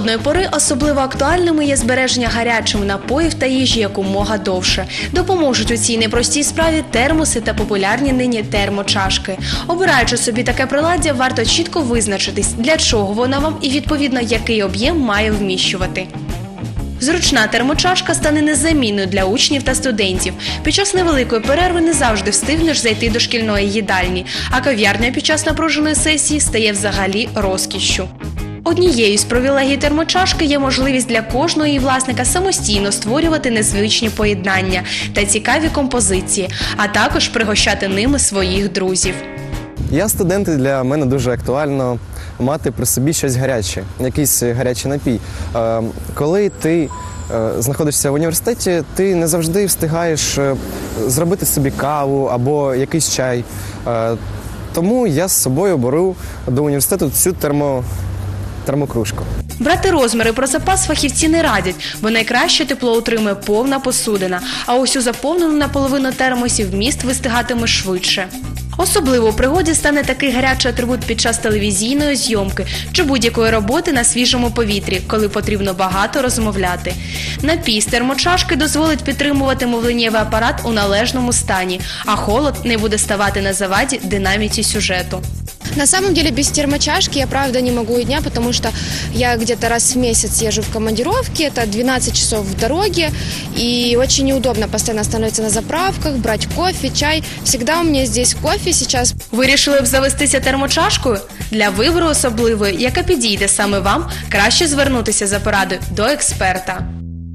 холодної пори особливо актуальними є збереження гарячих напоїв та їжі якомога довше. Допоможуть у цій непростій справі термоси та популярні нині термочашки. Обираючи собі таке приладдя, варто чітко визначитись, для чого воно вам і, відповідно, який об'єм має вміщувати. Зручна термочашка стане незамінною для учнів та студентів. Під час невеликої перерви не завжди встигнеш зайти до шкільної їдальні, а кав'ярня під час напруженої сесії стає взагалі розкішшю. Однією з привілегій термочашки є можливість для кожного її власника самостійно створювати незвичні поєднання та цікаві композиції, а також пригощати ними своїх друзів. Я студент, і для мене дуже актуально мати при собі щось гаряче, якийсь гарячий напій. Коли ти знаходишся в університеті, ти не завжди встигаєш зробити собі каву або якийсь чай. Тому я з собою беру до університету цю термокружку. Брати розміри про запас фахівці не радять, бо найкраще тепло утримує повна посудина, а ось у заповнену наполовину термосі вміст вистигатиме швидше. Особливо у пригоді стане такий гарячий атрибут під час телевізійної зйомки чи будь-якої роботи на свіжому повітрі, коли потрібно багато розмовляти. Напій з термочашки дозволить підтримувати мовленнєвий апарат у належному стані, а холод не буде ставати на заваді динаміці сюжету. На самом деле без термочашки я правда не могу и дня, потому что я где-то раз в месяц езжу в командировке, это 12 часов в дороге, и очень неудобно постоянно останавливаться на заправках, брать кофе, чай. Всегда у меня здесь кофе сейчас. Вирішили б завестися термочашкою? Для вибору особливої, яка підійде саме вам, краще звернутися за порадою до експерта.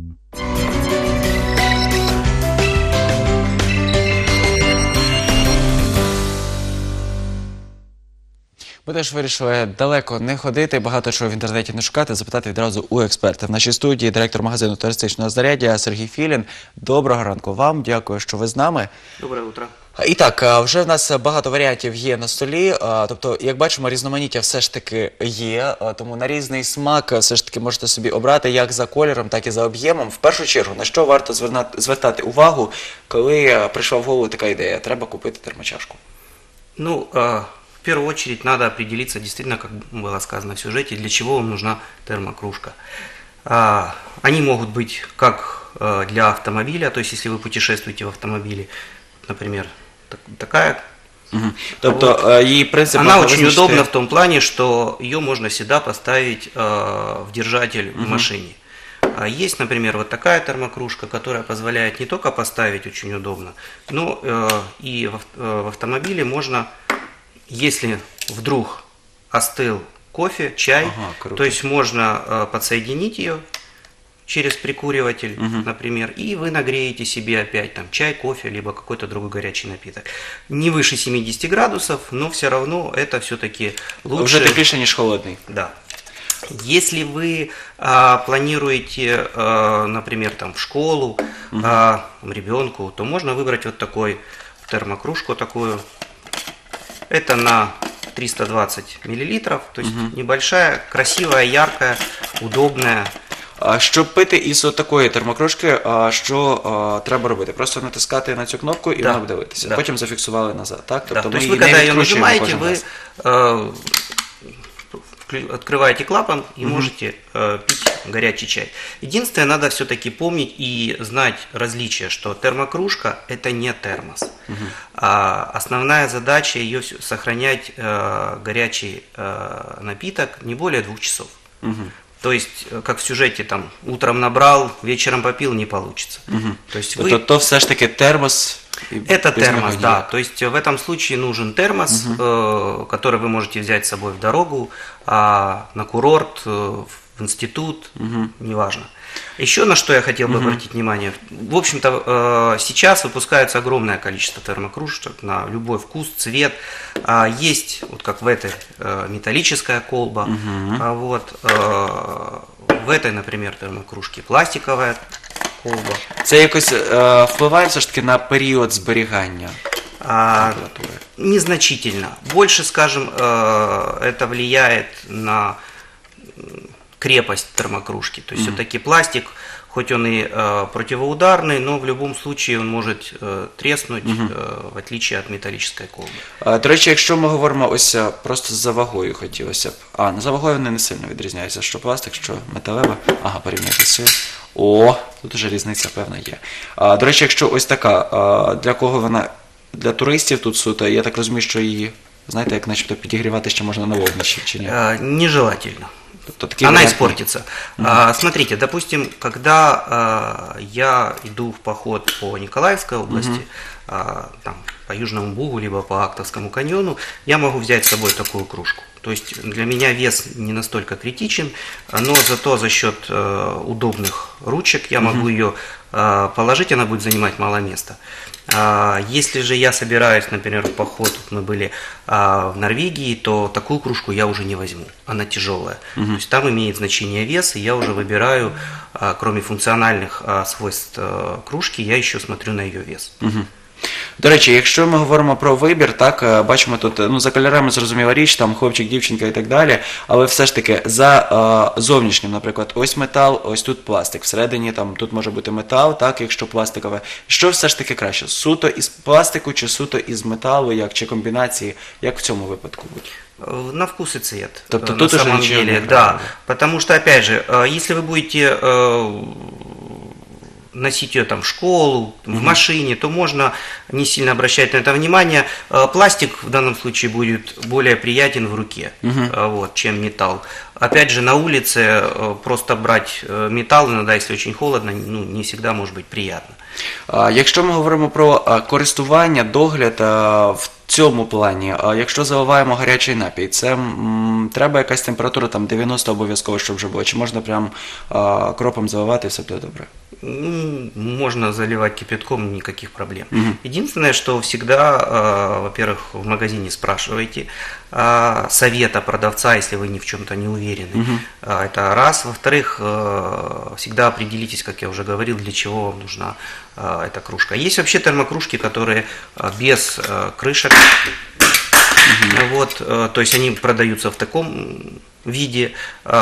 Ми теж вирішили далеко не ходити, багато чого в інтернеті не шукати, запитати відразу у експерта. В нашій студії директор магазину туристичного знаряддя Сергій Філін. Доброго ранку вам, дякую, що ви з нами. Доброе утро. І так, вже в нас багато варіантів є на столі, тобто, як бачимо, різноманіття все ж таки є, тому на різний смак все ж таки можете собі обрати як за кольором, так і за об'ємом. В першу чергу, на що варто звертати увагу, коли прийшла в голову така ідея, треба купити термочашку? Ну, в первую очередь надо определиться, действительно, как было сказано в сюжете, для чего вам нужна термокружка. Они могут быть как для автомобиля, то есть если вы путешествуете в автомобиле, например, такая. Тобто, її принцип она очень удобна в том плане, что ее можно всегда поставить в держатель в машине. Есть, например, вот такая термокружка, которая позволяет не только поставить очень удобно, но и в автомобиле можно, если вдруг остыл кофе, чай, то есть можно подсоединить ее через прикуриватель, например, и вы нагреете себе опять там чай, кофе, либо какой-то другой горячий напиток. Не выше 70 градусов, но все равно это все-таки лучше. Уже тепліше, ніж холодный. Да. Если вы планируете, например, там, в школу ребенку, то можно выбрать вот такой термокружку такую. Это на 320 миллилитров, то есть небольшая, красивая, яркая, удобная. Щоб пити із такої термокружки, що треба робити? Просто натискати на цю кнопку і вона буде литися. Потім зафіксували назад, так? Тобто ви, коли її нажимаєте, ви открываете клапан и можете пить горячий чай. Единственное, надо все-таки помнить и знать различие, что термокружка – это не термос. Основная задача ее сохранять горячий напиток не более 2 часов. То есть, как в сюжете, там, утром набрал, вечером попил, не получится. То есть вы... То все ж таки термос... Это термос, да. То есть в этом случае нужен термос, который вы можете взять с собой в дорогу, на курорт, в институт, неважно. Еще на что я хотел бы обратить внимание. В общем-то, сейчас выпускается огромное количество термокружек на любой вкус, цвет. Есть, вот как в этой, металлическая колба. Вот, в этой, например, термокружке пластиковая колба. Це якось впливає все ж таки на період зберігання? Незначительно. Больше, скажем, это влияет на крепость термокружки. То есть все-таки пластик, хоть он и противоударный, но в любом случае он может треснуть, в отличие от металлической колбы. До речі, якщо ми говоримо ось просто за вагою хотілося б. За вагою вони не сильно відрізняються, що пластик, що металева. Ага, порівняйте з цією. О, тут вже різниця певна є. До речі, якщо ось така, для кого вона? Для туристів тут суто, я так розумію, що її, знаєте, як начебто підігрівати ще можна на вогнищі, чи ні? Нежелательно. Такий Она варіант. испортится. Смотрите, допустим, когда я иду в поход по Николаевской области, там, по Южному Бугу, либо по Актовскому каньону, я могу взять с собой такую кружку. То есть для меня вес не настолько критичен, но зато за счет удобных ручек я могу ее положить, она будет занимать мало места. Если же я собираюсь, например, в поход, мы были в Норвегии, то такую кружку я уже не возьму, она тяжелая. То есть там имеет значение вес, и я уже выбираю, кроме функциональных свойств кружки, я еще смотрю на ее вес. До речі, якщо ми говоримо про вибір, так, бачимо тут, за кольорами зрозуміла річ, там хлопчик, дівчинка і так далі, але все ж таки за зовнішнім, наприклад, ось метал, ось тут пластик, всередині там тут може бути метал, так, якщо пластикове. Що все ж таки краще, суто із пластику чи суто із металу, як, чи комбінації, як в цьому випадку буде? На вкус и цвет. Тобто На тут уже самом ничего не деле, играет, да. да. Потому что, опять же, если вы будете носить ее там в школу, в машине, то можно не сильно обращать на это внимание. Пластик в данном случае будет более приятен в руке, вот, чем металл. Опять же, на улице просто брать металл, иногда, если очень холодно, не всегда может быть приятно. Якщо ми говоримо про користування, догляд в цьому плані, якщо заливаємо гарячий напій, це треба якась температура, там 90 обов'язково, щоб вже було, чи можна прям кропом заливати і все буде добре? Можно заливать кипятком, никаких проблем. Единственное, что всегда, во-первых, в магазине спрашивайте совета продавца, если вы ни в чем-то не уверены. Это раз. Во-вторых, всегда определитесь, как я уже говорил, для чего вам нужна эта кружка. Есть вообще термокружки, которые без крышек. Вот, то есть они продаются в таком виде.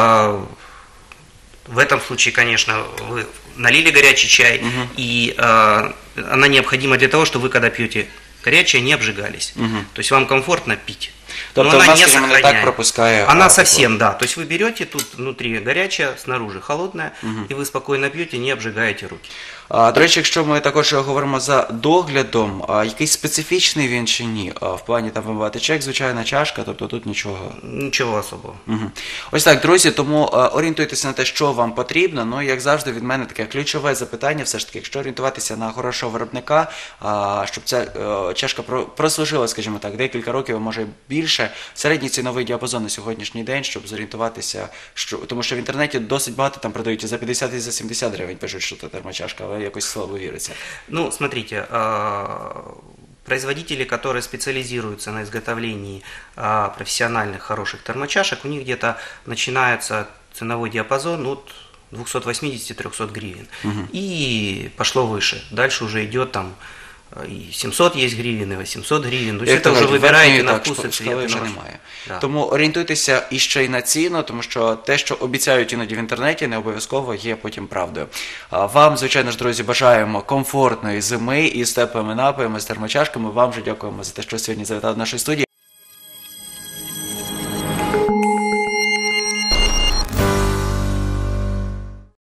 В этом случае, конечно, вы налили горячий чай, и она необходима для того, чтобы вы, когда пьете горячее, не обжигались. То есть вам комфортно пить. То Но есть она у нас, не скажем, не сохраняет. так пропускает. Она совсем, да. То есть вы берете, тут внутри горячая, снаружи холодная, и вы спокойно пьете, не обжигаете руки. До речі, якщо ми також говоримо за доглядом, якийсь специфічний він чи ні? В плані там вимивати чек, звичайна чашка, тобто тут нічого. Нічого особого. Ось так, друзі, тому орієнтуйтеся на те, що вам потрібно. Ну, як завжди, від мене таке ключове запитання, все ж таки, якщо орієнтуватися на хорошого виробника, щоб ця чашка прослужила, скажімо так, декілька років, а може більше, середній ціновий діапазон на сьогоднішній день, щоб зорієнтуватися, тому що в інтернеті досить багато там продають і за 50, і за 70 гривень пишуть, що це термочашка, але якось слабо віриться. Ну, смотрите, производители, которые специализируются на изготовлении профессиональных хороших термочашек, у них где-то начинается ценовой диапазон от 280-300 гривен. И пошло выше. Дальше уже идет там и 700 есть гривен, и 800 гривен. То есть это вже вибираєте на вкус і цвет. Вже немає. Да. Тому орієнтуйтеся і ще й на ціну, тому що те, що обіцяють іноді в інтернеті, не обов'язково є потім правдою. Вам, звичайно ж, друзі, бажаємо комфортної зими із теплими напоями, з термочашками. Вам же дякуємо за те, що сьогодні завітали до нашої студії.